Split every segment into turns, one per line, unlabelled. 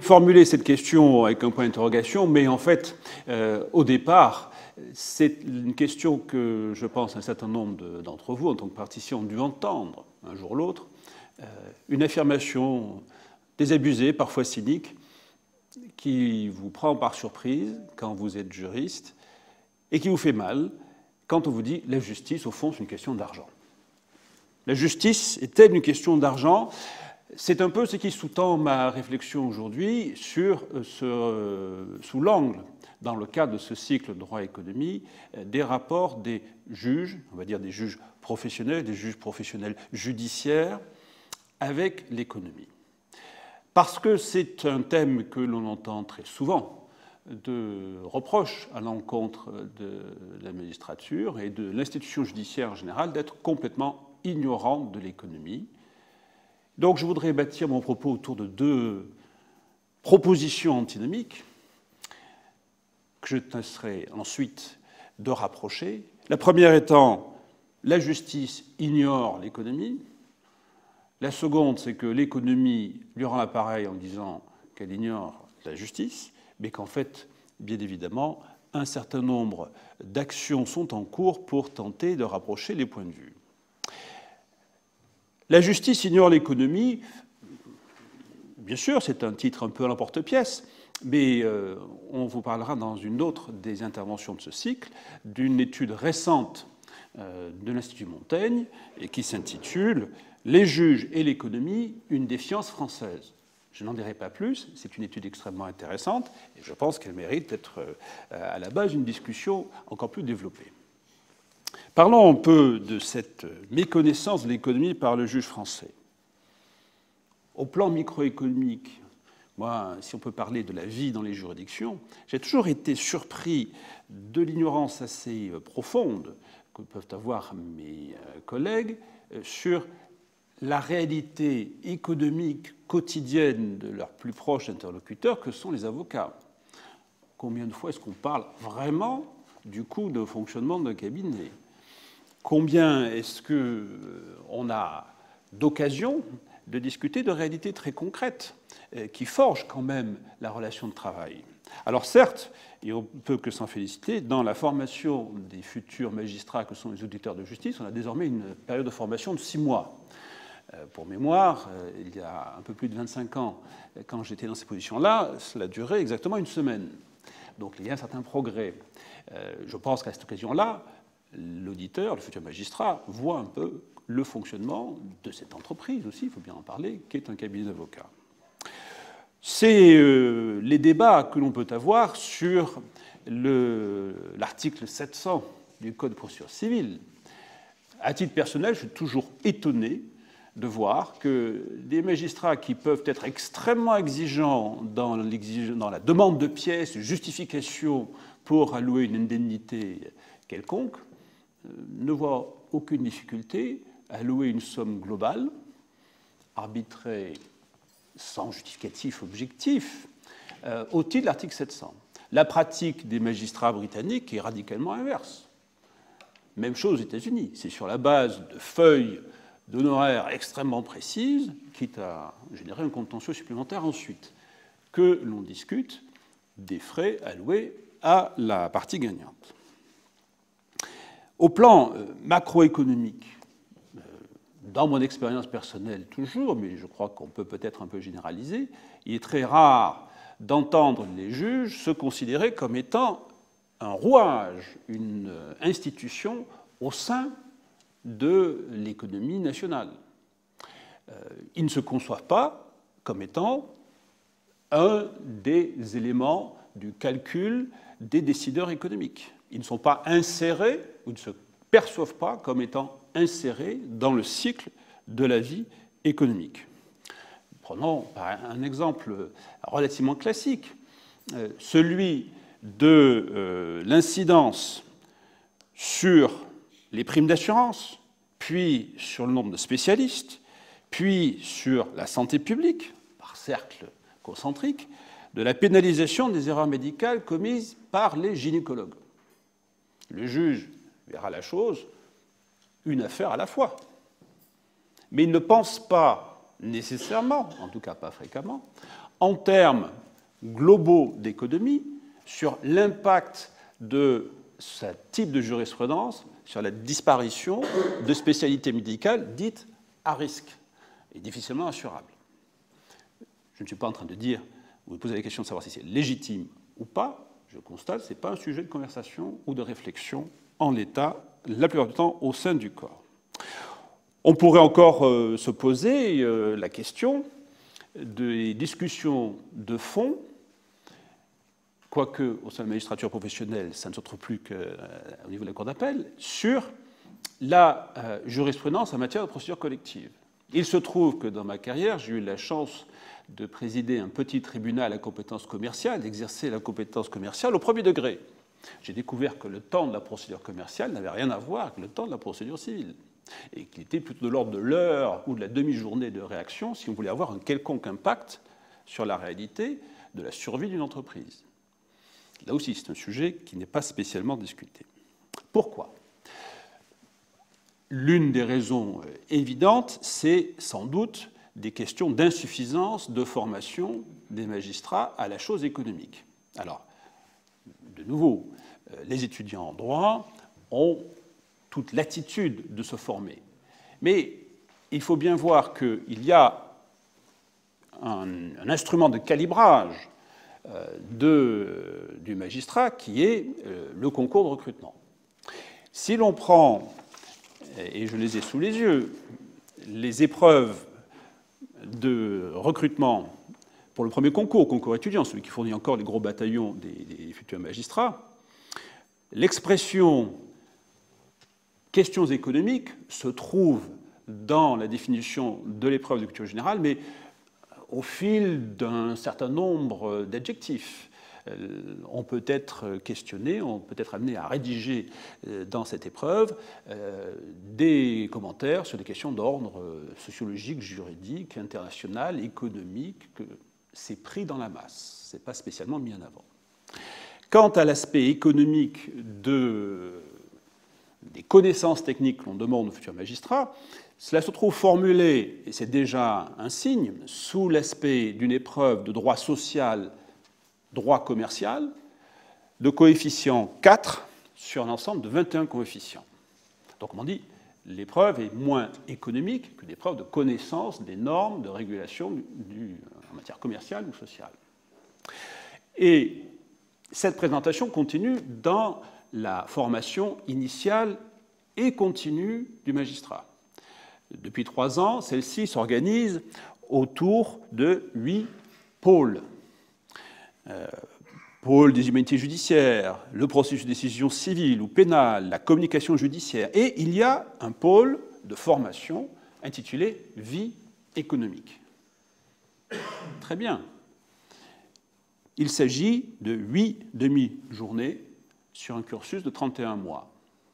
formulé cette question avec un point d'interrogation, mais en fait, au départ, c'est une question que je pense un certain nombre d'entre vous, en tant que praticiens, ont dû entendre un jour ou l'autre. Une affirmation désabusée, parfois cynique, qui vous prend par surprise quand vous êtes juriste et qui vous fait mal quand on vous dit la justice, au fond, c'est une question d'argent. La justice est-elle une question d'argent ? C'est un peu ce qui sous-tend ma réflexion aujourd'hui sous l'angle, dans le cadre de ce cycle droit-économie, des rapports des juges, on va dire des juges professionnels, des juges professionnels judiciaires, avec l'économie. Parce que c'est un thème que l'on entend très souvent, de reproches à l'encontre de la magistrature et de l'institution judiciaire en général d'être complètement ignorante de l'économie. Donc je voudrais bâtir mon propos autour de deux propositions antinomiques que je tâcherai ensuite de rapprocher. La première étant la justice ignore l'économie. La seconde, c'est que l'économie lui rend l'appareil en disant qu'elle ignore la justice, mais qu'en fait, bien évidemment, un certain nombre d'actions sont en cours pour tenter de rapprocher les points de vue. La justice ignore l'économie, bien sûr, c'est un titre un peu à l'emporte-pièce, mais on vous parlera dans une autre des interventions de ce cycle d'une étude récente de l'Institut Montaigne et qui s'intitule « Les juges et l'économie, une défiance française ». Je n'en dirai pas plus, c'est une étude extrêmement intéressante et je pense qu'elle mérite d'être à la base d'une discussion encore plus développée. Parlons un peu de cette méconnaissance de l'économie par le juge français. Au plan microéconomique, moi, si on peut parler de la vie dans les juridictions, j'ai toujours été surpris de l'ignorance assez profonde que peuvent avoir mes collègues sur la réalité économique quotidienne de leurs plus proches interlocuteurs que sont les avocats. Combien de fois est-ce qu'on parle vraiment du coût de fonctionnement d'un cabinet ? Combien est-ce qu'on a d'occasions de discuter de réalités très concrètes qui forgent quand même la relation de travail ? Alors certes, et on ne peut que s'en féliciter, dans la formation des futurs magistrats que sont les auditeurs de justice, on a désormais une période de formation de 6 mois. Pour mémoire, il y a un peu plus de 25 ans, quand j'étais dans ces positions-là, cela durait exactement 1 semaine. Donc il y a un certain progrès. Je pense qu'à cette occasion-là, l'auditeur, le futur magistrat, voit un peu le fonctionnement de cette entreprise aussi, il faut bien en parler, qui est un cabinet d'avocats. C'est les débats que l'on peut avoir sur l'article 700 du Code de procédure civile. À titre personnel, je suis toujours étonné de voir que des magistrats qui peuvent être extrêmement exigeants dans la demande de pièces, justification pour allouer une indemnité quelconque, ne voient aucune difficulté à allouer une somme globale, arbitrée sans justificatif objectif, au titre de l'article 700. La pratique des magistrats britanniques est radicalement inverse. Même chose aux États-Unis. C'est sur la base de feuilles d'honoraires extrêmement précises, quitte à générer un contentieux supplémentaire ensuite, que l'on discute des frais alloués à la partie gagnante. Au plan macroéconomique, dans mon expérience personnelle toujours, mais je crois qu'on peut peut-être un peu généraliser, il est très rare d'entendre les juges se considérer comme étant un rouage, une institution au sein de l'économie nationale. Ils ne se conçoivent pas comme étant un des éléments du calcul des décideurs économiques. Ils ne sont pas insérés ou ne se perçoivent pas comme étant insérés dans le cycle de la vie économique. Prenons un exemple relativement classique, celui de l'incidence sur les primes d'assurance, puis sur le nombre de spécialistes, puis sur la santé publique, par cercle concentrique, de la pénalisation des erreurs médicales commises par les gynécologues. Le juge verra la chose une affaire à la fois. Mais il ne pense pas nécessairement, en tout cas pas fréquemment, en termes globaux d'économie sur l'impact de ce type de jurisprudence sur la disparition de spécialités médicales dites à risque et difficilement assurables. Je ne suis pas en train de dire, vous me posez la question de savoir si c'est légitime ou pas, je constate que ce n'est pas un sujet de conversation ou de réflexion en l'état, la plupart du temps, au sein du corps. On pourrait encore se poser la question des discussions de fond, quoique au sein de la magistrature professionnelle, ça ne se trouve plus qu'au niveau de la cour d'appel, sur la jurisprudence en matière de procédure collective. Il se trouve que dans ma carrière, j'ai eu la chance de présider un petit tribunal à compétence commerciale, d'exercer la compétence commerciale au premier degré. J'ai découvert que le temps de la procédure commerciale n'avait rien à voir avec le temps de la procédure civile, et qu'il était plutôt de l'ordre de l'heure ou de la demi-journée de réaction si on voulait avoir un quelconque impact sur la réalité de la survie d'une entreprise. Là aussi, c'est un sujet qui n'est pas spécialement discuté. Pourquoi ? L'une des raisons évidentes, c'est sans doute des questions d'insuffisance de formation des magistrats à la chose économique. Alors, de nouveau, les étudiants en droit ont toute latitude de se former. Mais il faut bien voir qu'il y a un instrument de calibrage du magistrat qui est le concours de recrutement. Si l'on prend, et je les ai sous les yeux, les épreuves de recrutement pour le premier concours étudiant, celui qui fournit encore les gros bataillons des futurs magistrats, l'expression questions économiques se trouve dans la définition de l'épreuve de culture générale, mais au fil d'un certain nombre d'adjectifs. On peut être questionné, on peut être amené à rédiger dans cette épreuve des commentaires sur des questions d'ordre sociologique, juridique, international, économique, que c'est pris dans la masse, ce n'est pas spécialement mis en avant. Quant à l'aspect économique des connaissances techniques que l'on demande aux futurs magistrats, cela se trouve formulé, et c'est déjà un signe, sous l'aspect d'une épreuve de droit social, droit commercial, de coefficient 4 sur un ensemble de 21 coefficients. Donc, comme on dit, l'épreuve est moins économique que l'épreuve de connaissance des normes de régulation en matière commerciale ou sociale. Et cette présentation continue dans la formation initiale et continue du magistrat. Depuis 3 ans, celle-ci s'organise autour de 8 pôles. Pôle des humanités judiciaires, le processus de décision civile ou pénale, la communication judiciaire, et il y a un pôle de formation intitulé « Vie économique ». Très bien. Il s'agit de 8 demi-journées sur un cursus de 31 mois.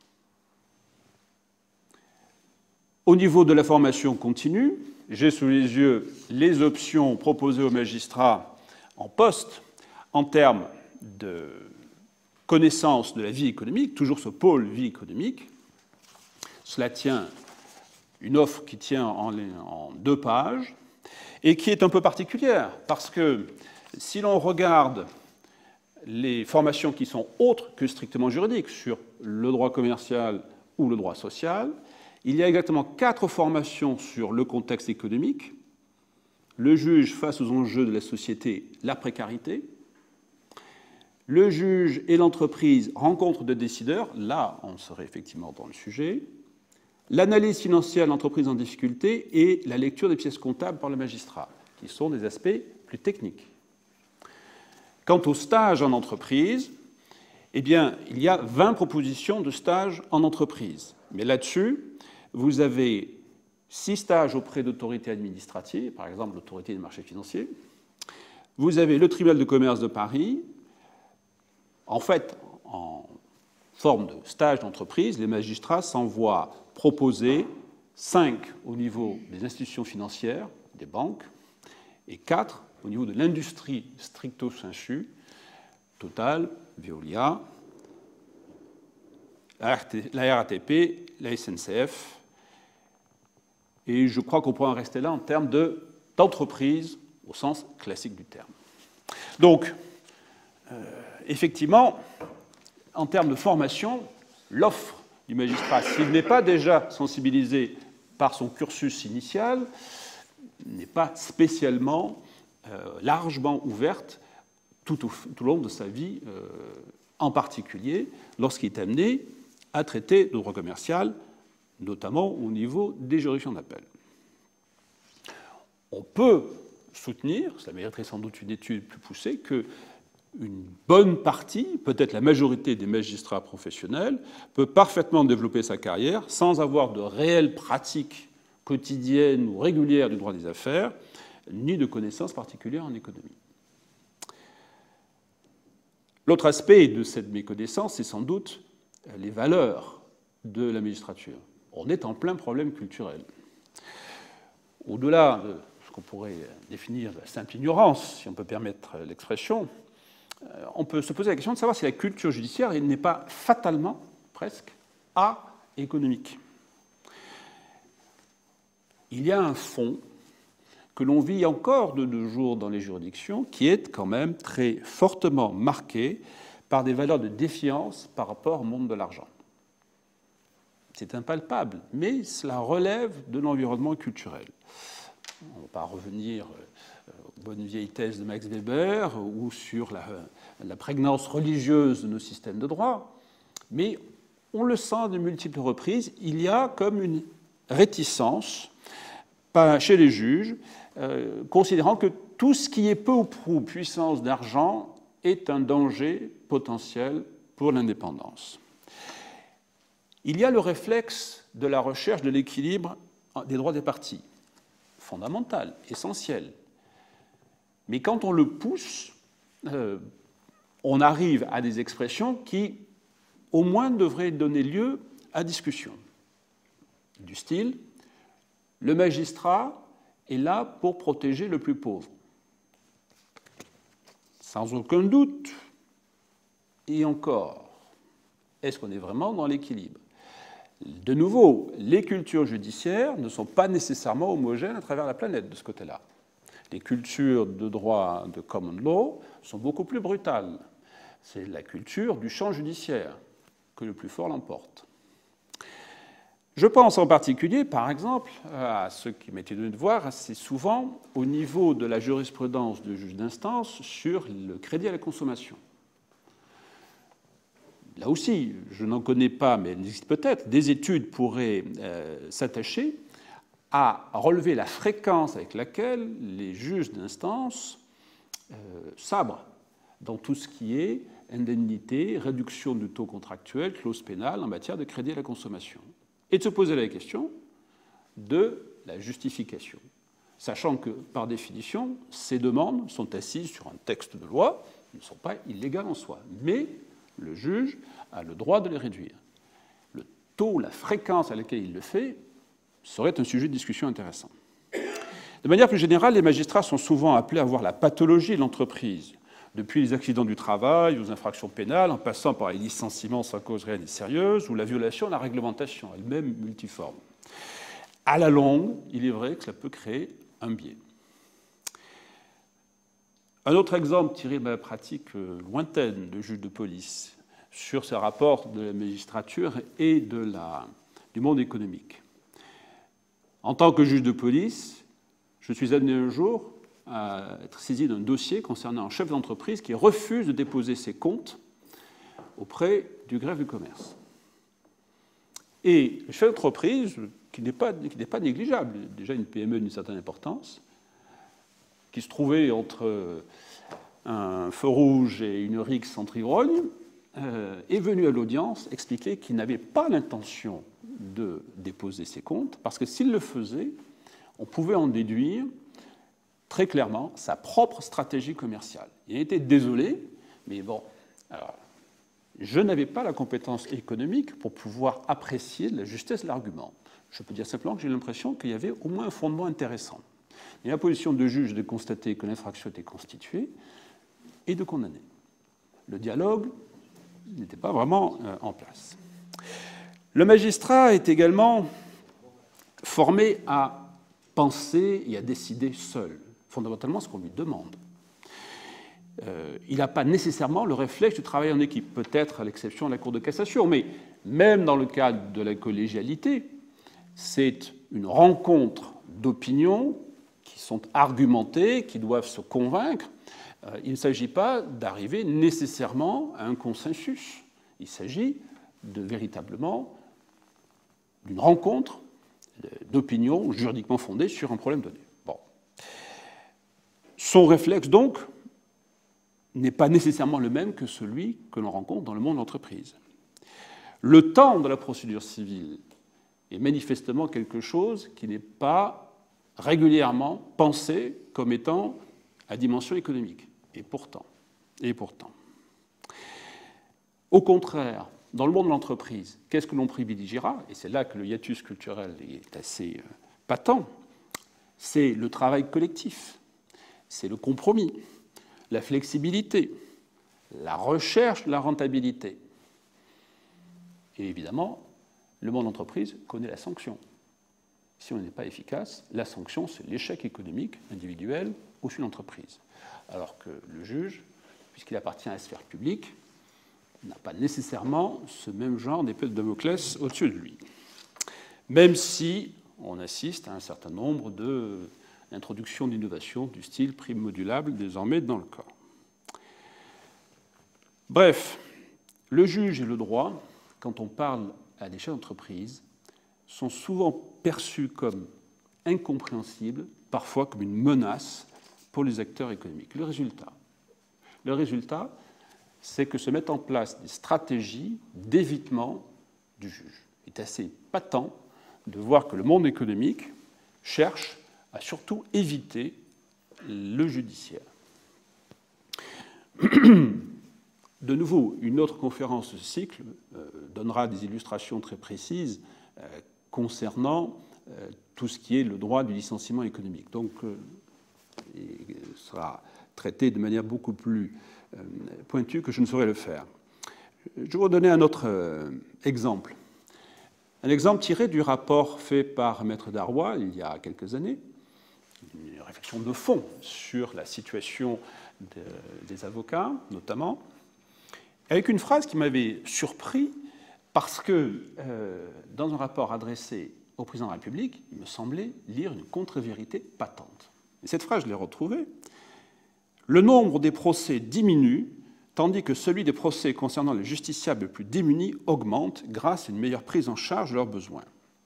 Au niveau de la formation continue, j'ai sous les yeux les options proposées aux magistrats en poste en termes de connaissance de la vie économique, toujours ce pôle vie économique. Cela tient une offre qui tient en 2 pages et qui est un peu particulière parce que si l'on regarde les formations qui sont autres que strictement juridiques sur le droit commercial ou le droit social, il y a exactement 4 formations sur le contexte économique, le juge face aux enjeux de la société, la précarité, le juge et l'entreprise, rencontre de décideurs, là on serait effectivement dans le sujet, l'analyse financière de l'entreprise en difficulté et la lecture des pièces comptables par le magistrat, qui sont des aspects plus techniques. Quant au stage en entreprise, eh bien, il y a 20 propositions de stage en entreprise. Mais là-dessus, vous avez 6 stages auprès d'autorités administratives, par exemple l'autorité des marchés financiers. Vous avez le tribunal de commerce de Paris. En fait, en forme de stage d'entreprise, les magistrats s'envoient proposer 5 au niveau des institutions financières, des banques, et 4 au niveau de l'industrie stricto sensu, Total, Veolia, la RATP, la SNCF, et je crois qu'on pourrait en rester là en termes d'entreprise au sens classique du terme. Donc, effectivement, en termes de formation, l'offre du magistrat, s'il n'est pas déjà sensibilisé par son cursus initial, n'est pas spécialement largement ouverte tout au long de sa vie, en particulier lorsqu'il est amené à traiter de droit commercial, notamment au niveau des juridictions d'appel. On peut soutenir, ça mériterait sans doute une étude plus poussée, qu'une bonne partie, peut-être la majorité des magistrats professionnels, peut parfaitement développer sa carrière sans avoir de réelles pratiques quotidiennes ou régulières du droit des affaires, ni de connaissances particulières en économie. L'autre aspect de cette méconnaissance, c'est sans doute les valeurs de la magistrature. On est en plein problème culturel. Au-delà de ce qu'on pourrait définir de simple ignorance, si on peut permettre l'expression, on peut se poser la question de savoir si la culture judiciaire n'est pas fatalement, presque, économique. Il y a un fond que l'on vit encore de nos jours dans les juridictions, qui est quand même très fortement marqué par des valeurs de défiance par rapport au monde de l'argent. C'est impalpable, mais cela relève de l'environnement culturel. On ne va pas revenir aux bonnes vieilles thèses de Max Weber ou sur la prégnance religieuse de nos systèmes de droit, mais on le sent de multiples reprises, il y a comme une réticence chez les juges, considérant que tout ce qui est peu ou prou puissance d'argent est un danger potentiel pour l'indépendance. Il y a le réflexe de la recherche de l'équilibre des droits des parties, fondamental, essentiel. Mais quand on le pousse, on arrive à des expressions qui, au moins, devraient donner lieu à discussion. Du style, le magistrat est là pour protéger le plus pauvre. Sans aucun doute. Et encore, est-ce qu'on est vraiment dans l'équilibre ? De nouveau, les cultures judiciaires ne sont pas nécessairement homogènes à travers la planète de ce côté-là. Les cultures de droit de common law sont beaucoup plus brutales. C'est la culture du champ judiciaire que le plus fort l'emporte. Je pense en particulier, par exemple, à ce qui m'était donné de voir assez souvent au niveau de la jurisprudence de juge d'instance sur le crédit à la consommation. Là aussi, je n'en connais pas, mais il existe peut-être, des études pourraient s'attacher à relever la fréquence avec laquelle les juges d'instance sabrent dans tout ce qui est indemnité, réduction du taux contractuel, clause pénale en matière de crédit à la consommation. Et de se poser la question de la justification, sachant que, par définition, ces demandes sont assises sur un texte de loi, ne sont pas illégales en soi, mais le juge a le droit de les réduire. Le taux, la fréquence à laquelle il le fait, serait un sujet de discussion intéressant. De manière plus générale, les magistrats sont souvent appelés à voir la pathologie de l'entreprise, depuis les accidents du travail aux infractions pénales, en passant par les licenciements sans cause réelle et sérieuse, ou la violation de la réglementation, elle-même multiforme. À la longue, il est vrai que cela peut créer un biais. Un autre exemple tiré de ma pratique lointaine de juge de police sur ce rapport de la magistrature et du monde économique. En tant que juge de police, je suis amené un jour à être saisi d'un dossier concernant un chef d'entreprise qui refuse de déposer ses comptes auprès du greffe du commerce. Et le chef d'entreprise, qui n'est pas négligeable, déjà une PME d'une certaine importance, qui se trouvait entre un feu rouge et une rixe entre ivrognes, est venu à l'audience expliquer qu'il n'avait pas l'intention de déposer ses comptes, parce que s'il le faisait, on pouvait en déduire très clairement sa propre stratégie commerciale. Il était désolé, mais bon, alors, je n'avais pas la compétence économique pour pouvoir apprécier la justesse de l'argument. Je peux dire simplement que j'ai l'impression qu'il y avait au moins un fondement intéressant. Et la position de juge de constater que l'infraction était constituée et de condamner. Le dialogue n'était pas vraiment en place. Le magistrat est également formé à penser et à décider seul. fondamentalement ce qu'on lui demande. Il n'a pas nécessairement le réflexe du travail en équipe, peut-être à l'exception de la Cour de cassation, mais même dans le cadre de la collégialité, c'est une rencontre d'opinions qui sont argumentées, qui doivent se convaincre. Il ne s'agit pas d'arriver nécessairement à un consensus. Il s'agit véritablement d'une rencontre d'opinions juridiquement fondées sur un problème donné. Bon. Son réflexe, donc, n'est pas nécessairement le même que celui que l'on rencontre dans le monde de l'entreprise. Le temps de la procédure civile est manifestement quelque chose qui n'est pas régulièrement pensé comme étant à dimension économique. Et pourtant. Au contraire, dans le monde de l'entreprise, qu'est-ce que l'on privilégiera? Et c'est là que le hiatus culturel est assez patent. C'est le travail collectif, c'est le compromis, la flexibilité, la recherche de la rentabilité. Et évidemment, le monde de l'entreprise connaît la sanction. Si on n'est pas efficace, la sanction, c'est l'échec économique individuel au sein de l'entreprise. Alors que le juge, puisqu'il appartient à la sphère publique, n'a pas nécessairement ce même genre d'épée de Damoclès au-dessus de lui. Même si on assiste à un certain nombre d'introductions d'innovations du style prime modulable désormais dans le corps. Bref, le juge et le droit, quand on parle à des chefs d'entreprise, sont souvent perçus comme incompréhensibles, parfois comme une menace pour les acteurs économiques. Le résultat, c'est que se mettent en place des stratégies d'évitement du juge. Il est assez patent de voir que le monde économique cherche à surtout éviter le judiciaire. De nouveau, une autre conférence de ce cycle donnera des illustrations très précises concernant tout ce qui est le droit du licenciement économique. Donc, il sera traité de manière beaucoup plus pointue que je ne saurais le faire. Je vais vous donner un autre exemple. Un exemple tiré du rapport fait par Maître Darrois il y a quelques années, une réflexion de fond sur la situation des avocats, notamment, avec une phrase qui m'avait surpris parce que, dans un rapport adressé au président de la République, il me semblait lire une contre-vérité patente. Et cette phrase, je l'ai retrouvée. Le nombre des procès diminue, tandis que celui des procès concernant les justiciables les plus démunis augmente grâce à une meilleure prise en charge de leurs besoins.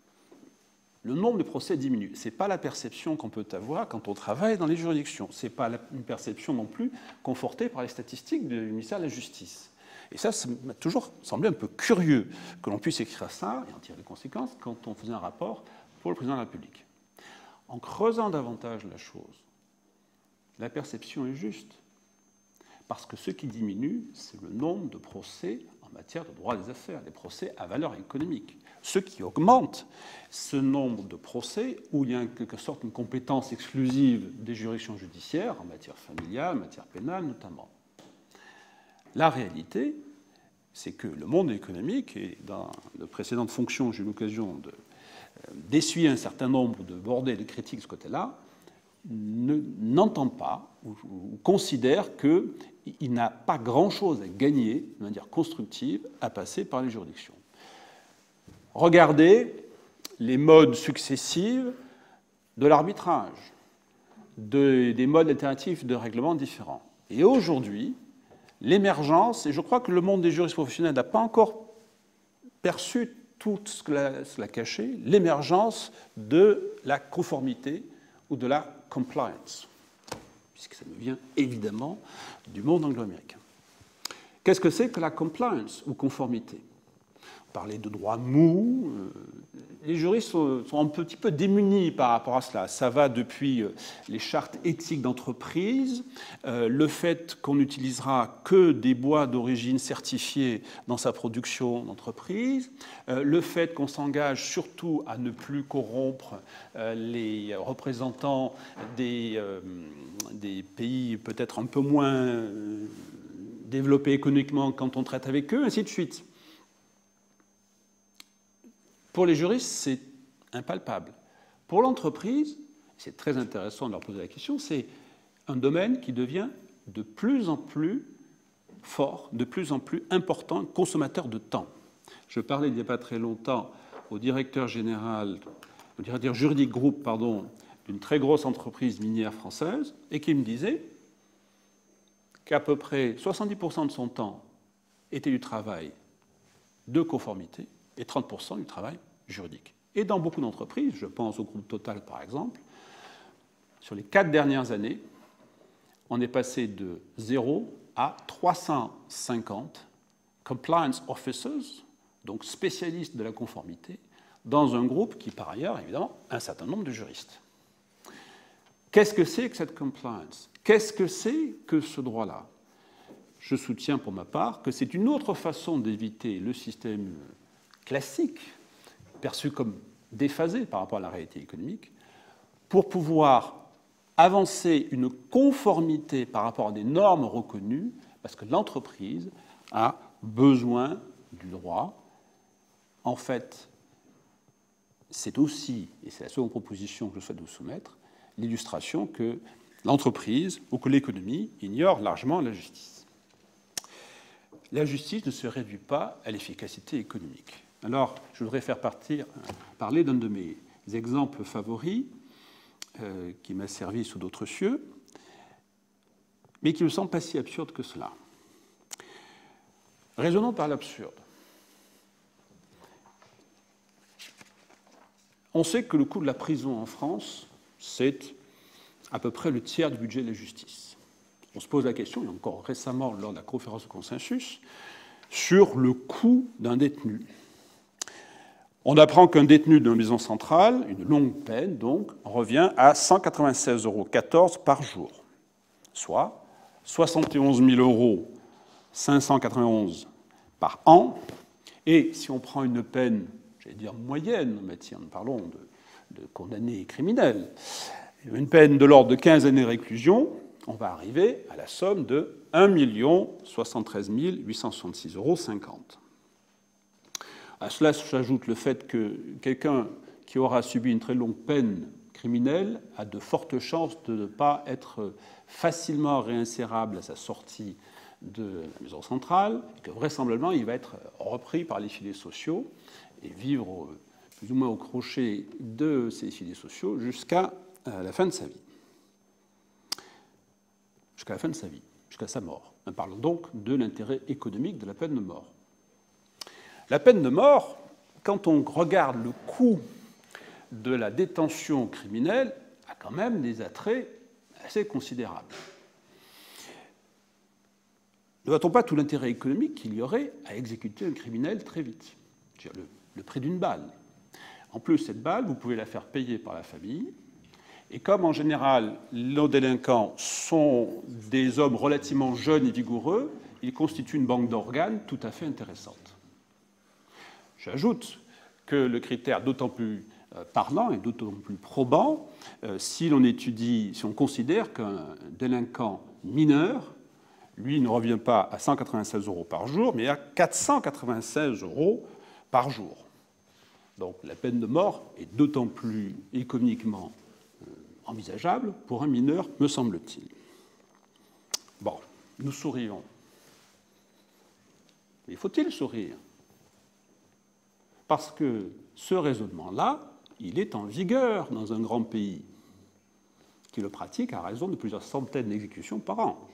Le nombre de procès diminue. Ce n'est pas la perception qu'on peut avoir quand on travaille dans les juridictions. Ce n'est pas une perception non plus confortée par les statistiques du ministère de la Justice. Et ça m'a toujours semblé un peu curieux que l'on puisse écrire ça et en tirer les conséquences quand on faisait un rapport pour le président de la République. En creusant davantage la chose, la perception est juste. Parce que ce qui diminue, c'est le nombre de procès en matière de droit des affaires, les procès à valeur économique. Ce qui augmente, ce nombre de procès où il y a en quelque sorte une compétence exclusive des juridictions judiciaires en matière familiale, en matière pénale notamment. La réalité, c'est que le monde économique, et dans de précédentes fonctions, j'ai eu l'occasion d'essuyer un certain nombre de bordées de critiques de ce côté-là, n'entend pas ou considère qu'il n'a pas grand-chose à gagner de manière constructive à passer par les juridictions. Regardez les modes successifs de l'arbitrage, des modes alternatifs de règlement différents. Et aujourd'hui, l'émergence, et je crois que le monde des juristes professionnels n'a pas encore perçu tout ce que cela cachait, l'émergence de la conformité ou de la compliance, puisque ça nous vient évidemment du monde anglo-américain. Qu'est-ce que c'est que la compliance ou conformité? Parler de droit mou, les juristes sont un petit peu démunis par rapport à cela. Ça va depuis les chartes éthiques d'entreprise, le fait qu'on n'utilisera que des bois d'origine certifiée dans sa production d'entreprise, le fait qu'on s'engage surtout à ne plus corrompre les représentants des pays peut-être un peu moins développés économiquement quand on traite avec eux, ainsi de suite. Pour les juristes, c'est impalpable. Pour l'entreprise, c'est très intéressant de leur poser la question, c'est un domaine qui devient de plus en plus fort, de plus en plus important, consommateur de temps. Je parlais il n'y a pas très longtemps au directeur juridique groupe, d'une très grosse entreprise minière française, et qui me disait qu'à peu près 70% de son temps était du travail de conformité et 30% du travail juridique. Et dans beaucoup d'entreprises, je pense au groupe Total par exemple, sur les 4 dernières années, on est passé de 0 à 350 compliance officers, donc spécialistes de la conformité, dans un groupe qui, par ailleurs, évidemment, a un certain nombre de juristes. Qu'est-ce que c'est que cette compliance? Qu'est-ce que c'est que ce droit-là? Je soutiens pour ma part que c'est une autre façon d'éviter le système classique, perçu comme déphasé par rapport à la réalité économique, pour pouvoir avancer une conformité par rapport à des normes reconnues, parce que l'entreprise a besoin du droit. En fait, c'est aussi, et c'est la seconde proposition que je souhaite vous soumettre, l'illustration que l'entreprise ou que l'économie ignore largement la justice. La justice ne se réduit pas à l'efficacité économique. Alors, je voudrais parler d'un de mes exemples favoris, qui m'a servi sous d'autres cieux, mais qui me semble pas si absurde que cela. Raisonnons par l'absurde. On sait que le coût de la prison en France, c'est à peu près le tiers du budget de la justice. On se pose la question, et encore récemment lors de la conférence de consensus, sur le coût d'un détenu. On apprend qu'un détenu d'une maison centrale, une longue peine donc, revient à 196,14 € par jour, soit 71 591 € par an. Et si on prend une peine, j'allais dire moyenne, mais tiens, parlons de condamnés criminels, une peine de l'ordre de 15 années de réclusion, on va arriver à la somme de 1 073 866,50 €. À cela s'ajoute le fait que quelqu'un qui aura subi une très longue peine criminelle a de fortes chances de ne pas être facilement réinsérable à sa sortie de la maison centrale, et que vraisemblablement il va être repris par les filets sociaux et vivre plus ou moins au crochet de ces filets sociaux jusqu'à la fin de sa vie. Jusqu'à la fin de sa vie, jusqu'à sa mort. Nous parlons donc de l'intérêt économique de la peine de mort. La peine de mort, quand on regarde le coût de la détention criminelle, a quand même des attraits assez considérables. Ne voit-on pas tout l'intérêt économique qu'il y aurait à exécuter un criminel très vite? C'est-à-dire le prix d'une balle. En plus, cette balle, vous pouvez la faire payer par la famille. Et comme en général, nos délinquants sont des hommes relativement jeunes et vigoureux, ils constituent une banque d'organes tout à fait intéressante. J'ajoute que le critère d'autant plus parlant et d'autant plus probant si on considère qu'un délinquant mineur, lui, ne revient pas à 196 € par jour, mais à 496 € par jour. Donc la peine de mort est d'autant plus économiquement envisageable pour un mineur, me semble-t-il. Bon, nous sourions. Mais faut-il sourire? Parce que ce raisonnement-là, il est en vigueur dans un grand pays qui le pratique à raison de plusieurs centaines d'exécutions par an.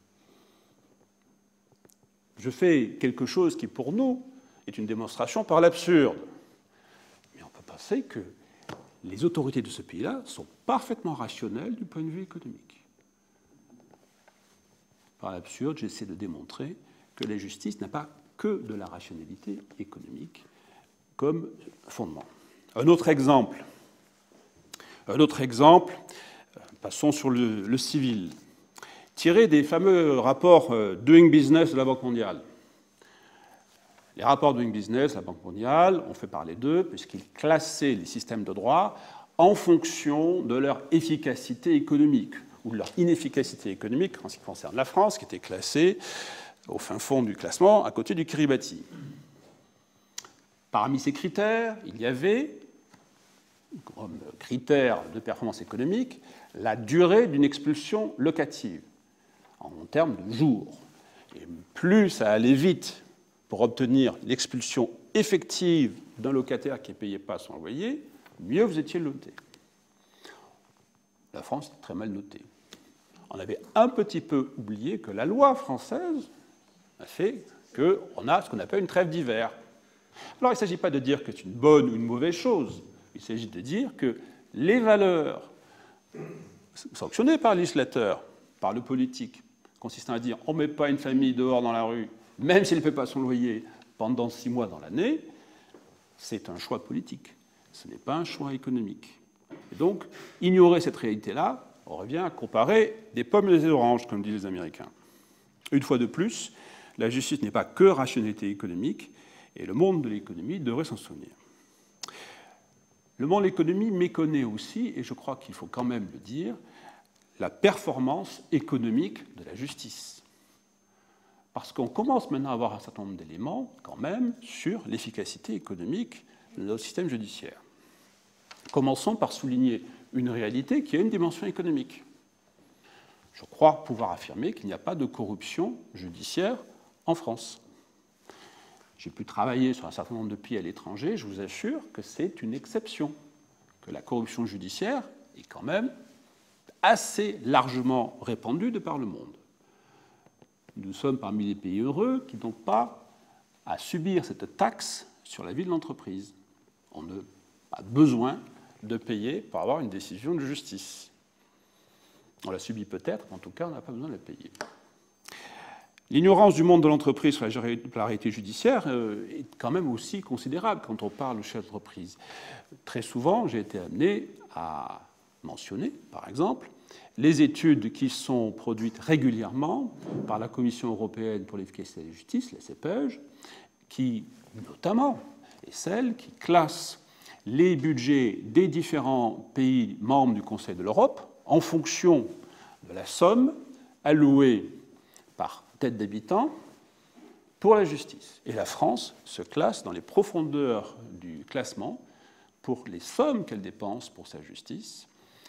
Je fais quelque chose qui, pour nous, est une démonstration par l'absurde. Mais on peut penser que les autorités de ce pays-là sont parfaitement rationnelles du point de vue économique. Par l'absurde, j'essaie de démontrer que la justice n'a pas que de la rationalité économique comme fondement. Un autre exemple, passons sur le civil, tiré des fameux rapports Doing Business de la Banque mondiale. Les rapports Doing Business de la Banque mondiale, on fait parler d'eux, puisqu'ils classaient les systèmes de droit en fonction de leur efficacité économique, ou de leur inefficacité économique en ce qui concerne la France, qui était classée au fin fond du classement, à côté du Kiribati. Parmi ces critères, il y avait comme critère de performance économique la durée d'une expulsion locative, en termes de jours. Et plus ça allait vite pour obtenir l'expulsion effective d'un locataire qui ne payait pas son loyer, mieux vous étiez noté. La France est très mal notée. On avait un petit peu oublié que la loi française a fait qu'on a ce qu'on appelle une trêve d'hiver. Alors il ne s'agit pas de dire que c'est une bonne ou une mauvaise chose, il s'agit de dire que les valeurs sanctionnées par le législateur, par le politique, consistant à dire on ne met pas une famille dehors dans la rue, même si elle ne paie pas son loyer pendant 6 mois dans l'année, c'est un choix politique, ce n'est pas un choix économique. Et donc, ignorer cette réalité-là, on revient à comparer des pommes et des oranges, comme disent les Américains. Une fois de plus, la justice n'est pas que rationalité économique, et le monde de l'économie devrait s'en souvenir. Le monde de l'économie méconnaît aussi, et je crois qu'il faut quand même le dire, la performance économique de la justice. Parce qu'on commence maintenant à avoir un certain nombre d'éléments, quand même, sur l'efficacité économique de notre système judiciaire. Commençons par souligner une réalité qui a une dimension économique. Je crois pouvoir affirmer qu'il n'y a pas de corruption judiciaire en France. J'ai pu travailler sur un certain nombre de pays à l'étranger, je vous assure que c'est une exception, que la corruption judiciaire est quand même assez largement répandue de par le monde. Nous sommes parmi les pays heureux qui n'ont pas à subir cette taxe sur la vie de l'entreprise. On n'a pas besoin de payer pour avoir une décision de justice. On la subit peut-être, mais en tout cas, on n'a pas besoin de la payer. L'ignorance du monde de l'entreprise sur la réalité judiciaire est quand même aussi considérable quand on parle au chef d'entreprise. Très souvent, j'ai été amené à mentionner, par exemple, les études qui sont produites régulièrement par la Commission européenne pour l'efficacité de la justice, la CEPEJ, qui, notamment, est celle qui classe les budgets des différents pays membres du Conseil de l'Europe en fonction de la somme allouée par tête d'habitant pour la justice. Et la France se classe dans les profondeurs du classement pour les sommes qu'elle dépense pour sa justice.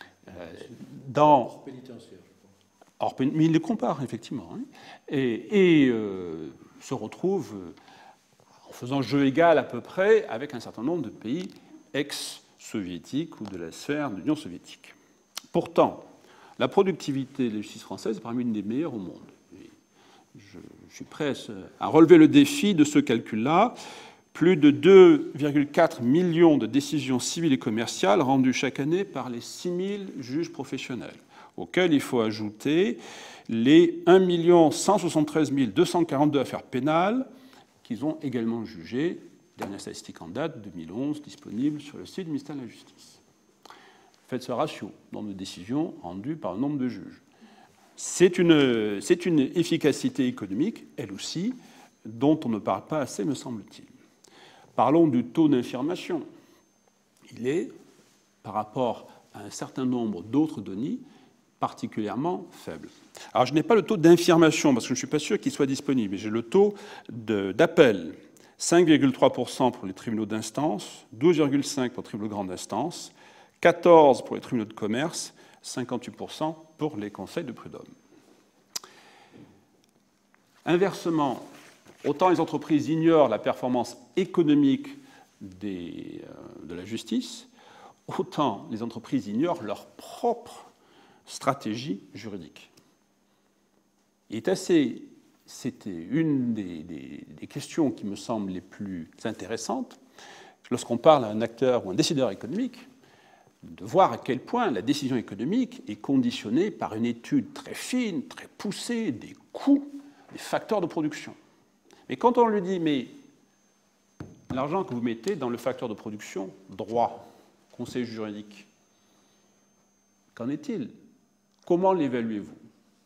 Hors pénitentiaire, je pense.
Mais il les compare, effectivement. Hein, et se retrouve en faisant jeu égal à peu près avec un certain nombre de pays ex-soviétiques ou de la sphère de l'Union soviétique. Pourtant, la productivité de la justice française est parmi une des meilleures au monde. Je suis prêt à relever le défi de ce calcul-là. Plus de 2,4 millions de décisions civiles et commerciales rendues chaque année par les 6 000 juges professionnels, auxquels il faut ajouter les 1 173 242 affaires pénales qu'ils ont également jugées. Dernière statistique en date, 2011, disponible sur le site du ministère de la Justice. Faites ce ratio, nombre de décisions rendues par le nombre de juges. C'est une efficacité économique, elle aussi, dont on ne parle pas assez, me semble-t-il. Parlons du taux d'infirmation. Il est, par rapport à un certain nombre d'autres données, particulièrement faible. Alors, je n'ai pas le taux d'infirmation, parce que je ne suis pas sûr qu'il soit disponible, mais j'ai le taux d'appel. 5,3% pour les tribunaux d'instance, 12,5% pour les tribunaux de grande instance, 14% pour les tribunaux de commerce, 58% pour les conseils de prud'homme. Inversement, autant les entreprises ignorent la performance économique de la justice, autant les entreprises ignorent leur propre stratégie juridique. C'était une des questions qui me semblent les plus intéressantes lorsqu'on parle à un acteur ou un décideur économique, de voir à quel point la décision économique est conditionnée par une étude très fine, très poussée des coûts, des facteurs de production. Mais quand on lui dit, mais l'argent que vous mettez dans le facteur de production, droit, conseil juridique, qu'en est-il? Comment l'évaluez-vous?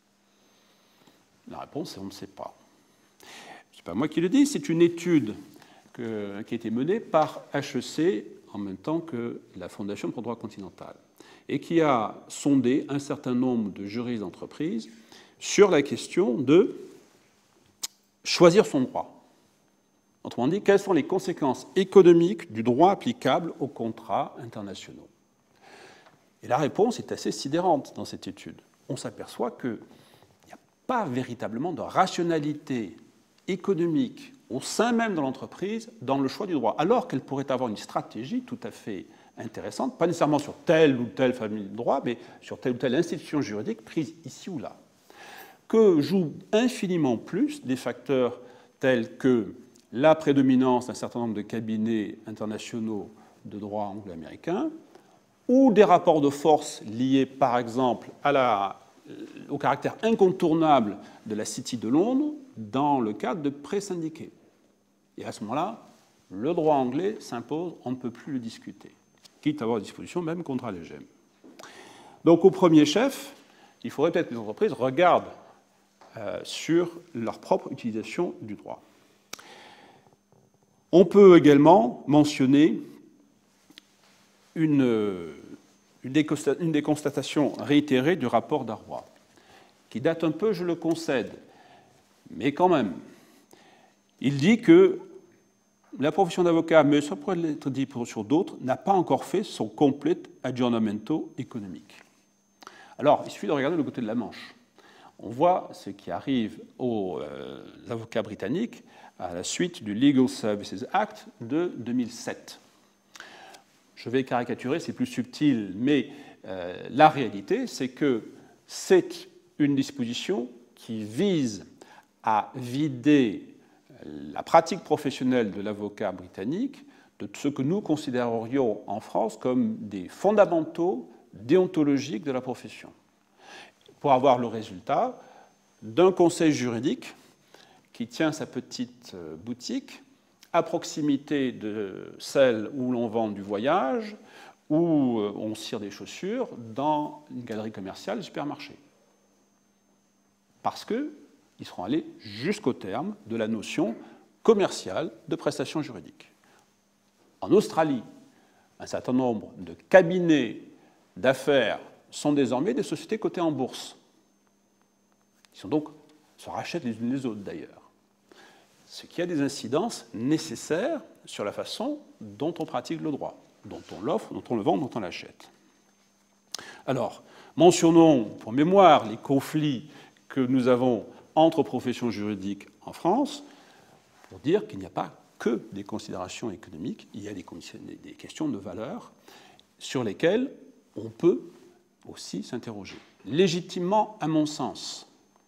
La réponse est on ne sait pas. Ce n'est pas moi qui le dis, c'est une étude qui a été menée par HEC en même temps que la Fondation pour le droit continental et qui a sondé un certain nombre de juristes d'entreprise sur la question de choisir son droit. Autrement dit, quelles sont les conséquences économiques du droit applicable aux contrats internationaux? Et la réponse est assez sidérante dans cette étude. On s'aperçoit qu'il n'y a pas véritablement de rationalité économique au sein même de l'entreprise dans le choix du droit, alors qu'elle pourrait avoir une stratégie tout à fait intéressante, pas nécessairement sur telle ou telle famille de droit, mais sur telle ou telle institution juridique prise ici ou là, que jouent infiniment plus des facteurs tels que la prédominance d'un certain nombre de cabinets internationaux de droit anglo-américain, ou des rapports de force liés, par exemple, au caractère incontournable de la City de Londres dans le cadre de prêts syndiqués. Et à ce moment-là, le droit anglais s'impose, on ne peut plus le discuter, quitte à avoir des dispositions même contre les GEM. Donc, au premier chef, il faudrait peut-être que les entreprises regardent sur leur propre utilisation du droit. On peut également mentionner une des constatations réitérées du rapport Darrois, qui date un peu, je le concède, mais quand même. Il dit que la profession d'avocat, mais ça pourrait être dit sur d'autres, n'a pas encore fait son complet aggiornamento économique. Alors, il suffit de regarder le côté de la Manche. On voit ce qui arrive aux avocats britanniques à la suite du Legal Services Act de 2007. Je vais caricaturer, c'est plus subtil, mais la réalité, c'est que c'est une disposition qui vise à vider la pratique professionnelle de l'avocat britannique de ce que nous considérerions en France comme des fondamentaux déontologiques de la profession, pour avoir le résultat d'un conseil juridique qui tient sa petite boutique à proximité de celle où l'on vend du voyage, où on cire des chaussures, dans une galerie commerciale, supermarché. Parce qu'ils seront allés jusqu'au terme de la notion commerciale de prestation juridique. En Australie, un certain nombre de cabinets d'affaires sont désormais des sociétés cotées en bourse. Ils sont donc, se rachètent les unes les autres d'ailleurs. Ce qui a des incidences nécessaires sur la façon dont on pratique le droit, dont on l'offre, dont on le vend, dont on l'achète. Alors, mentionnons pour mémoire les conflits que nous avons entre professions juridiques en France, pour dire qu'il n'y a pas que des considérations économiques, il y a des questions de valeur sur lesquelles on peut aussi s'interroger. Légitimement, à mon sens,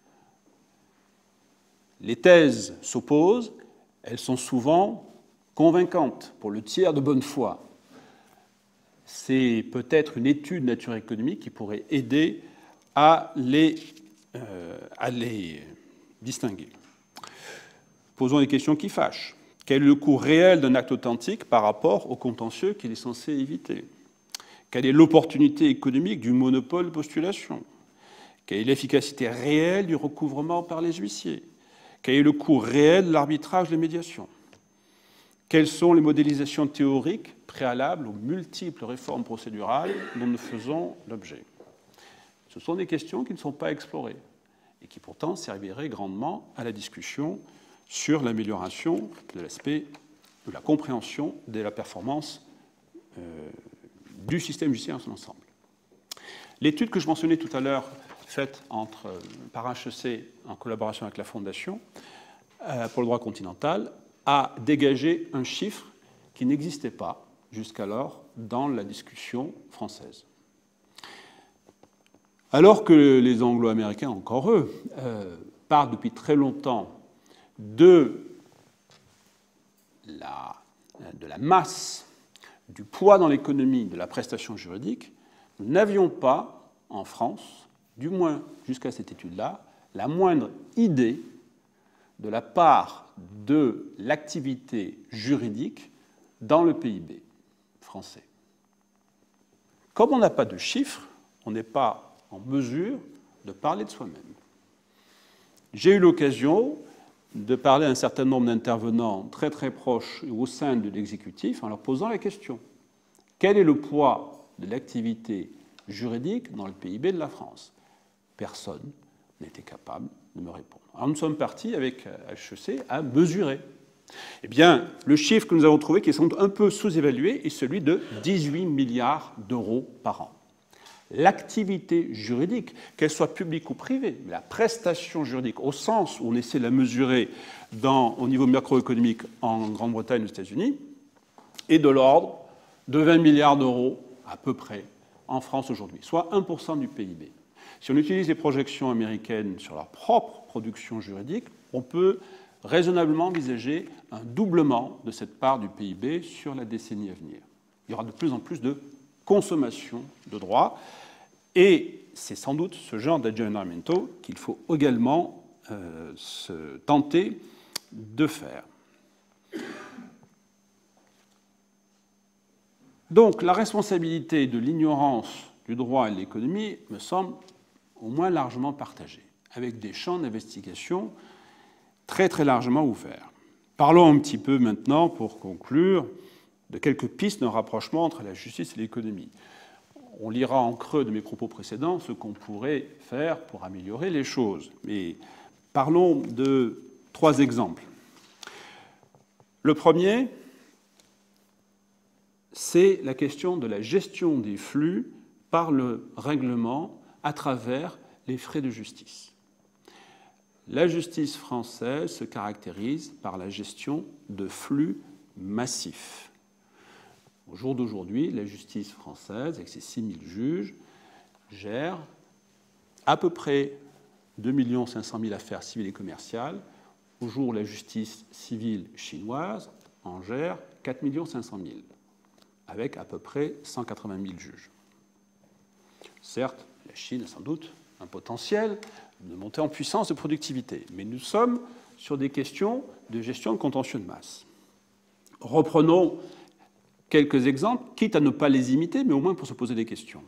les thèses s'opposent, elles sont souvent convaincantes pour le tiers de bonne foi. C'est peut-être une étude de nature économique qui pourrait aider à les distinguer. Posons des questions qui fâchent. Quel est le coût réel d'un acte authentique par rapport au contentieux qu'il est censé éviter? Quelle est l'opportunité économique du monopole de postulation? Quelle est l'efficacité réelle du recouvrement par les huissiers? Quel est le coût réel de l'arbitrage des médiations? Quelles sont les modélisations théoriques préalables aux multiples réformes procédurales dont nous faisons l'objet? Ce sont des questions qui ne sont pas explorées et qui pourtant serviraient grandement à la discussion sur l'amélioration de l'aspect de la compréhension de la performance du système judiciaire dans son ensemble. L'étude que je mentionnais tout à l'heure, faite par HEC en collaboration avec la Fondation pour le droit continental, a dégagé un chiffre qui n'existait pas jusqu'alors dans la discussion française. Alors que les Anglo-Américains, encore eux, parlent depuis très longtemps de la masse, du poids dans l'économie de la prestation juridique, nous n'avions pas, en France, du moins jusqu'à cette étude-là, la moindre idée de la part de l'activité juridique dans le PIB français. Comme on n'a pas de chiffres, on n'est pas en mesure de parler de soi-même. J'ai eu l'occasion de parler à un certain nombre d'intervenants très très proches au sein de l'exécutif en leur posant la question: quel est le poids de l'activité juridique dans le PIB de la France? Personne n'était capable de me répondre. Alors nous sommes partis avec HEC à mesurer Eh bien, le chiffre que nous avons trouvé, qui est sans doute un peu sous-évalué, est celui de 18 milliards d'euros par an. L'activité juridique, qu'elle soit publique ou privée, la prestation juridique, au sens où on essaie de la mesurer au niveau macroéconomique en Grande-Bretagne et aux États-Unis, est de l'ordre de 20 milliards d'euros à peu près en France aujourd'hui, soit 1% du PIB. Si on utilise les projections américaines sur leur propre production juridique, on peut raisonnablement envisager un doublement de cette part du PIB sur la décennie à venir. Il y aura de plus en plus de consommation de droits, et c'est sans doute ce genre d'aggiornamento qu'il faut également se tenter de faire. Donc la responsabilité de l'ignorance du droit et de l'économie me semble au moins largement partagée, avec des champs d'investigation très très largement ouverts. Parlons un petit peu maintenant, pour conclure, de quelques pistes d'un rapprochement entre la justice et l'économie. On lira en creux de mes propos précédents ce qu'on pourrait faire pour améliorer les choses. Mais parlons de 3 exemples. Le premier, c'est la question de la gestion des flux par le règlement à travers les frais de justice. La justice française se caractérise par la gestion de flux massifs. Au jour d'aujourd'hui, la justice française, avec ses 6 000 juges, gère à peu près 2 500 000 affaires civiles et commerciales. Au jour où la justice civile chinoise en gère 4 500 000, avec à peu près 180 000 juges. Certes, la Chine a sans doute un potentiel de montée en puissance de productivité, mais nous sommes sur des questions de gestion de contentieux de masse. Reprenons quelques exemples, quitte à ne pas les imiter, mais au moins pour se poser des questions.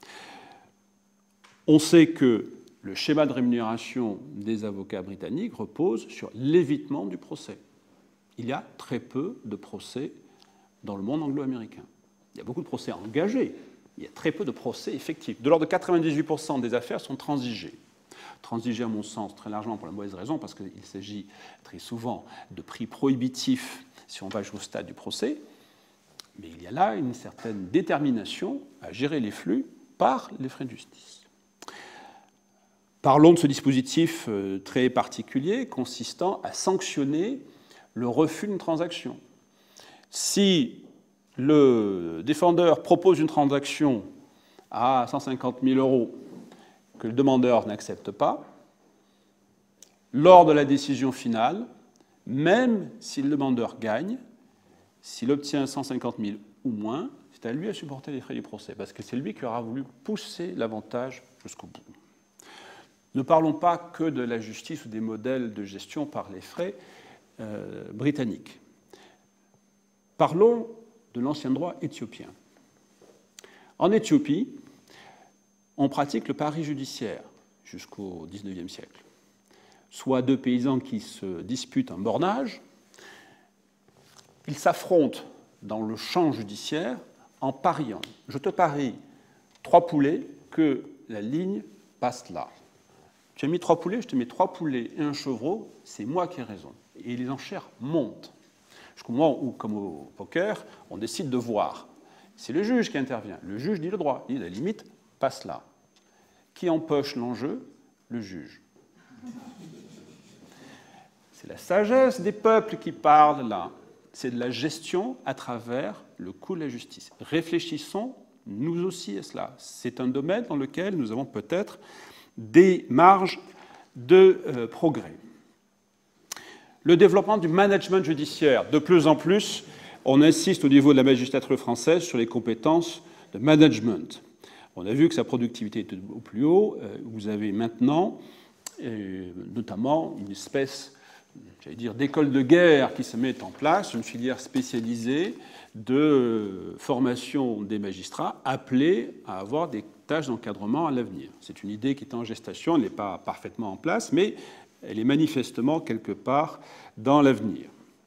On sait que le schéma de rémunération des avocats britanniques repose sur l'évitement du procès. Il y a très peu de procès dans le monde anglo-américain. Il y a beaucoup de procès engagés, il y a très peu de procès effectifs. De l'ordre de 98% des affaires sont transigées. Transigées, à mon sens, très largement pour la mauvaise raison, parce qu'il s'agit très souvent de prix prohibitifs si on va jusqu'au stade du procès. Mais il y a là une certaine détermination à gérer les flux par les frais de justice. Parlons de ce dispositif très particulier consistant à sanctionner le refus d'une transaction. Si le défendeur propose une transaction à 150 000 € que le demandeur n'accepte pas, lors de la décision finale, même si le demandeur gagne, s'il obtient 150 000 ou moins, c'est à lui à supporter les frais du procès, parce que c'est lui qui aura voulu pousser l'avantage jusqu'au bout. Ne parlons pas que de la justice ou des modèles de gestion par les frais britanniques. Parlons de l'ancien droit éthiopien. En Éthiopie, on pratique le pari judiciaire jusqu'au XIXe siècle. Soit 2 paysans qui se disputent un bornage, ils s'affrontent dans le champ judiciaire en pariant. Je te parie 3 poulets que la ligne passe là. Tu as mis 3 poulets, je te mets 3 poulets et un chevreau, c'est moi qui ai raison. Et les enchères montent. Jusqu'au moment où, comme au poker, on décide de voir. C'est le juge qui intervient. Le juge dit le droit. Il dit la limite passe là. Qui empoche l'enjeu? Le juge. C'est la sagesse des peuples qui parle là. C'est de la gestion à travers le coût de la justice. Réfléchissons, nous aussi, à cela. C'est un domaine dans lequel nous avons peut-être des marges de progrès. Le développement du management judiciaire. De plus en plus, on insiste au niveau de la magistrature française sur les compétences de management. On a vu que sa productivité était au plus haut. Vous avez maintenant, notamment, une espèce, j'allais dire, d'école de guerre qui se met en place, une filière spécialisée de formation des magistrats appelés à avoir des tâches d'encadrement à l'avenir. C'est une idée qui est en gestation, elle n'est pas parfaitement en place, mais elle est manifestement quelque part dans l'avenir.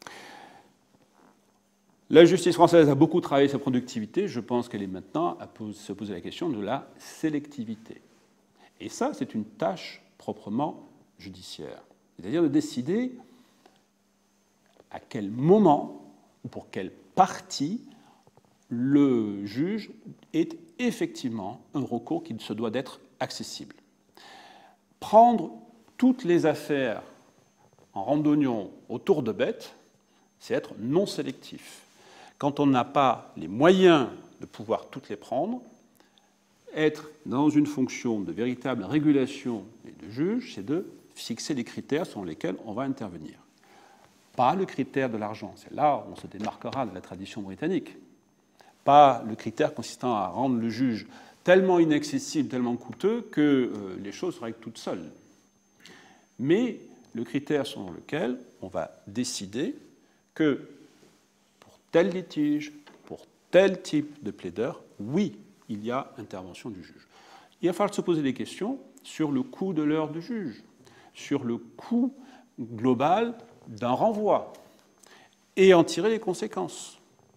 La justice française a beaucoup travaillé sa productivité. Je pense qu'elle est maintenant à se poser la question de la sélectivité. Et ça, c'est une tâche proprement judiciaire. C'est-à-dire de décider à quel moment ou pour quelle partie le juge est effectivement un recours qui se doit d'être accessible. Prendre toutes les affaires en randonnion autour de bêtes, c'est être non sélectif. Quand on n'a pas les moyens de pouvoir toutes les prendre, être dans une fonction de véritable régulation et de juge, c'est de fixer les critères selon lesquels on va intervenir. Pas le critère de l'argent, c'est là où on se démarquera de la tradition britannique. Pas le critère consistant à rendre le juge tellement inaccessible, tellement coûteux que les choses se règlent toutes seules. Mais le critère selon lequel on va décider que pour tel litige, pour tel type de plaideur, oui, il y a intervention du juge. Il va falloir se poser des questions sur le coût de l'heure de juge, sur le coût global d'un renvoi, et en tirer les conséquences.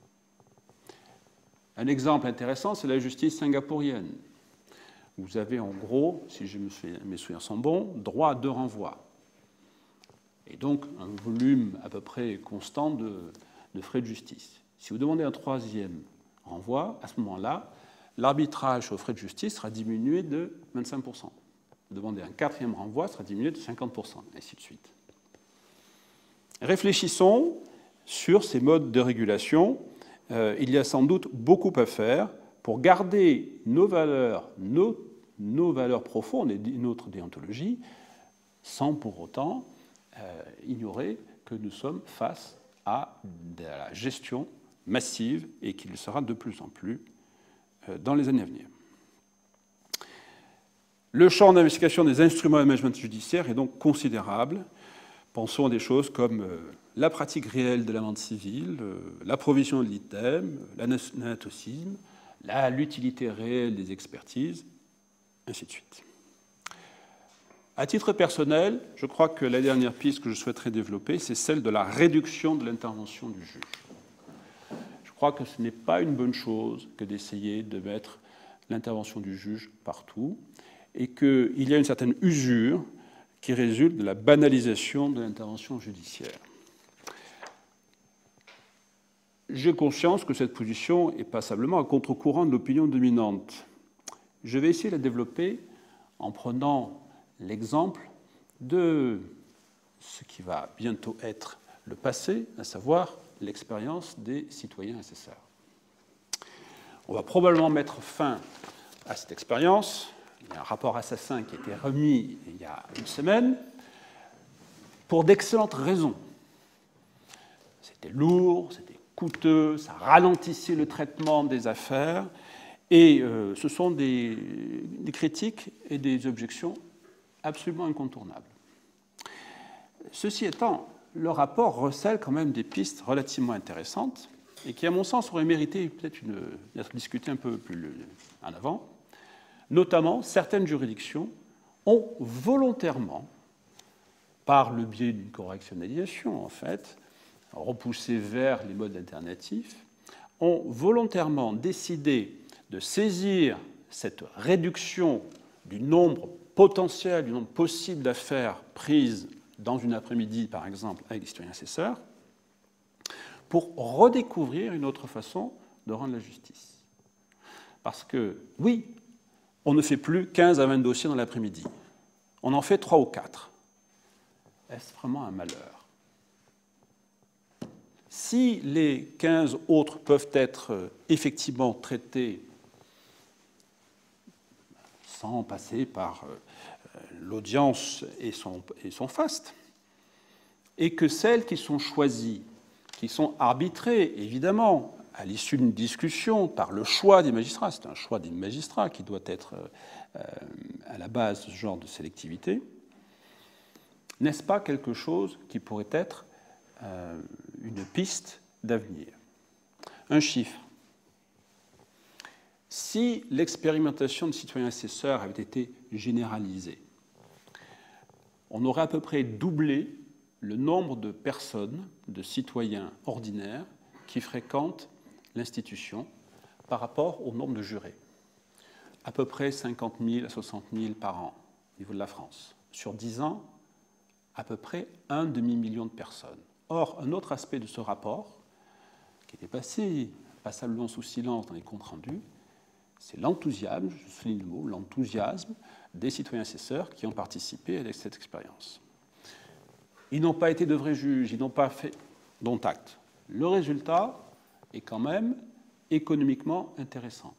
Un exemple intéressant, c'est la justice singapourienne. Vous avez en gros, si mes souvenirs sont bons, droit à 2 renvois. Et donc un volume à peu près constant de frais de justice. Si vous demandez un 3e renvoi, à ce moment-là, l'arbitrage aux frais de justice sera diminué de 25%. Vous demandez un 4e renvoi, sera diminué de 50%, et ainsi de suite. Réfléchissons sur ces modes de régulation. Il y a sans doute beaucoup à faire pour garder nos valeurs profondes et notre déontologie, sans pour autant ignorer que nous sommes face à de la gestion massive et qu'il le sera de plus en plus dans les années à venir. Le champ d'investigation des instruments de management judiciaire est donc considérable. Pensons à des choses comme la pratique réelle de l'amende civile, la provision de l'item, l'anatocisme, l'utilité réelle des expertises, ainsi de suite. À titre personnel, je crois que la dernière piste que je souhaiterais développer, c'est celle de la réduction de l'intervention du juge. Je crois que ce n'est pas une bonne chose que d'essayer de mettre l'intervention du juge partout, et qu'il y a une certaine usure qui résulte de la banalisation de l'intervention judiciaire. J'ai conscience que cette position est passablement à contre-courant de l'opinion dominante. Je vais essayer de la développer en prenant l'exemple de ce qui va bientôt être le passé, à savoir l'expérience des citoyens assesseurs. On va probablement mettre fin à cette expérience. Il y a un rapport assassin qui a été remis il y a une semaine pour d'excellentes raisons. C'était lourd, c'était coûteux, ça ralentissait le traitement des affaires, et ce sont des critiques et des objections absolument incontournables. Ceci étant, le rapport recèle quand même des pistes relativement intéressantes et qui, à mon sens, auraient mérité peut-être d'être discutées un peu plus en avant. Notamment, certaines juridictions ont volontairement, par le biais d'une correctionnalisation en fait, repoussé vers les modes alternatifs, ont volontairement décidé de saisir cette réduction du nombre potentiel, du nombre possible d'affaires prises dans une après-midi, par exemple, avec des citoyens assesseurs, pour redécouvrir une autre façon de rendre la justice. Parce que, oui, on ne fait plus 15 à 20 dossiers dans l'après-midi. On en fait 3 ou 4. Est-ce vraiment un malheur? Si les 15 autres peuvent être effectivement traités sans passer par l'audience et son faste, et que celles qui sont choisies, qui sont arbitrées, évidemment, à l'issue d'une discussion, par le choix des magistrats, c'est un choix des magistrats qui doit être à la base de ce genre de sélectivité, n'est-ce pas quelque chose qui pourrait être une piste d'avenir? Un chiffre. Si l'expérimentation de citoyens assesseurs avait été généralisée, on aurait à peu près doublé le nombre de personnes, de citoyens ordinaires, qui fréquentent l'institution par rapport au nombre de jurés. À peu près 50 000 à 60 000 par an au niveau de la France. Sur 10 ans, à peu près 1 demi-million de personnes. Or, un autre aspect de ce rapport, qui était passé passablement sous silence dans les comptes rendus, c'est l'enthousiasme, je souligne le mot, l'enthousiasme des citoyens assesseurs qui ont participé à cette expérience. Ils n'ont pas été de vrais juges, ils n'ont pas fait dont acte. Le résultat est quand même économiquement intéressant.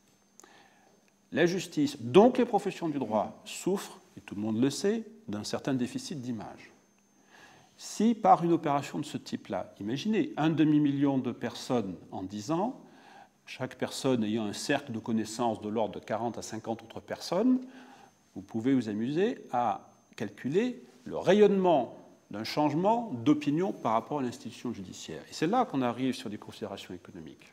La justice, donc les professions du droit, souffrent, et tout le monde le sait, d'un certain déficit d'image. Si par une opération de ce type-là, imaginez un demi-million de personnes en 10 ans, chaque personne ayant un cercle de connaissances de l'ordre de 40 à 50 autres personnes, vous pouvez vous amuser à calculer le rayonnement d'un changement d'opinion par rapport à l'institution judiciaire. Et c'est là qu'on arrive sur des considérations économiques.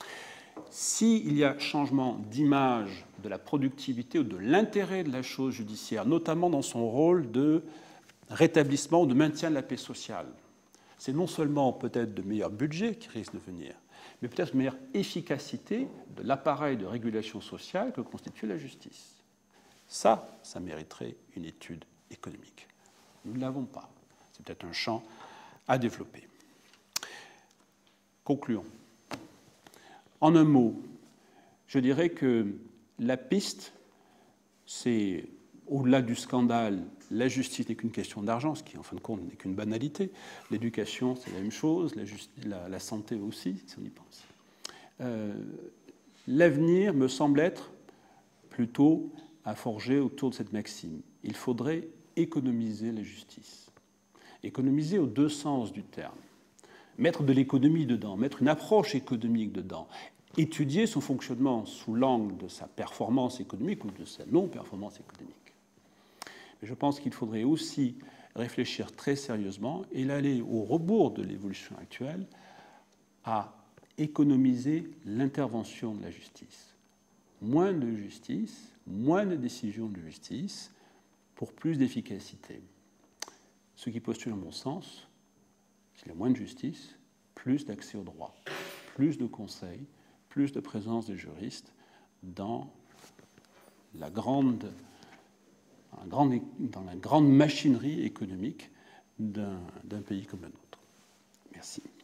S'il y a changement d'image de la productivité ou de l'intérêt de la chose judiciaire, notamment dans son rôle de rétablissement ou de maintien de la paix sociale, c'est non seulement peut-être de meilleurs budgets qui risquent de venir, mais peut-être une meilleure efficacité de l'appareil de régulation sociale que constitue la justice. Ça mériterait une étude économique. Nous ne l'avons pas. C'est peut-être un champ à développer. Concluons. En un mot, je dirais que la piste, c'est, au-delà du scandale, la justice n'est qu'une question d'argent, ce qui, en fin de compte, n'est qu'une banalité. L'éducation, c'est la même chose, la santé aussi, si on y pense. L'avenir me semble être plutôt à forger autour de cette maxime. Il faudrait économiser la justice. Économiser aux deux sens du terme. Mettre de l'économie dedans, mettre une approche économique dedans, étudier son fonctionnement sous l'angle de sa performance économique ou de sa non-performance économique. Mais je pense qu'il faudrait aussi réfléchir très sérieusement et aller au rebours de l'évolution actuelle à économiser l'intervention de la justice. Moins de justice, moins de décisions de justice pour plus d'efficacité. Ce qui postule, à mon sens, qu'il y a moins de justice, plus d'accès au droit, plus de conseils, plus de présence des juristes dans la grande machinerie économique d'un pays comme le nôtre. Merci.